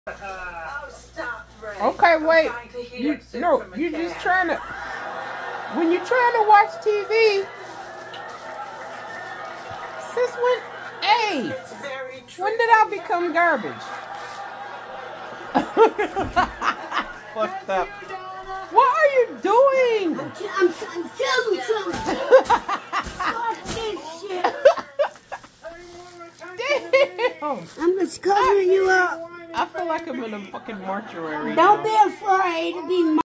Oh, stop, Ray. Okay, wait. You're just trying to. When you're trying to watch TV, sis, hey, when did I become garbage? Fucked up. What are you doing? I'm telling you something. Fuck this shit. Damn. I'm just covering you up. I feel like I'm in a fucking mortuary. Don't be afraid to be